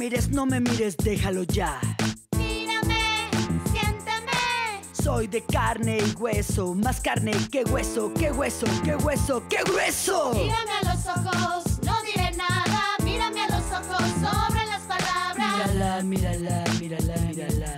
no me mires, déjalo ya. Mírame, siénteme. Soy de carne y hueso, más carne que hueso, que hueso, que hueso, que grueso. Mírame a los ojos, no diré nada. Mírame a los ojos, sobran las palabras. Mírala, mírala, mírala, mírala.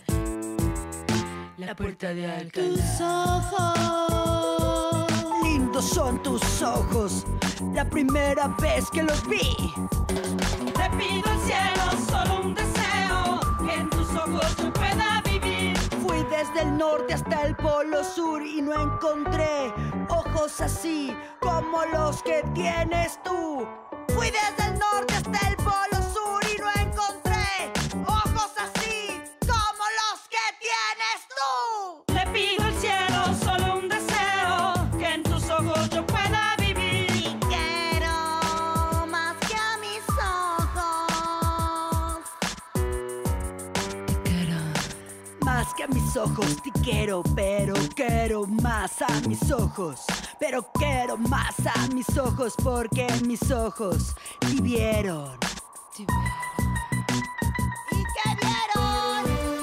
La puerta de Alcalá. Tus ojos. Lindos son tus ojos, la primera vez que los vi. Te pido al cielo solo un deseo, que en tus ojos yo pueda vivir. Fui desde el norte hasta el polo sur y no encontré ojos así como los que tienes tú. Fui desde el norte hasta el polo sur y no encontré ojos así como los que tienes tú. Te pido al cielo solo un deseo, que en tus ojos yo pueda vivir. Y quiero más que a mis ojos. Más que a mis ojos te quiero, pero quiero más a mis ojos. Pero quiero más a mis ojos porque mis ojos vivieron. ¿Y qué vieron?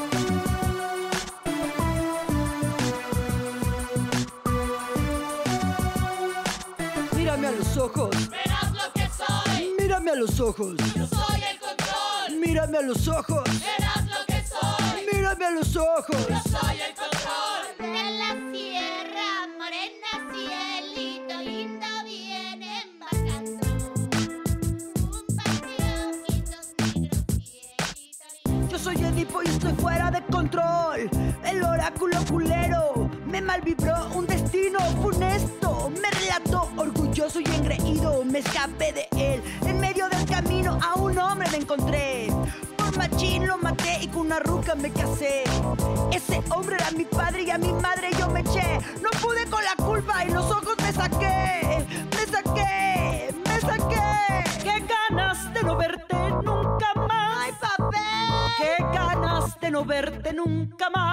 Mírame a los ojos, Verás lo que soy, mírame a los ojos, yo soy el control. mírame a los ojos, Verás lo que soy, mírame a los ojos. yo soy el control. De la sierra, morena, cielito lindo, vienen bajando. Un par de ojitos negros, cielito lindo. Yo soy Edipo y estoy fuera de control. El oráculo culero me malvibró un destino funesto. Me relató orgulloso y engreído. Me escapé de él. En medio del camino a un hombre me encontré. Por machín lo maté y con una ruca me casé. Ese hombre era mi padre y a mi madre yo me eché. No pude con la culpa y los ojos me saqué. Me saqué, me saqué. Qué ganas de no verte nunca más. ¡Ay, papel! Qué ganas de no verte nunca más.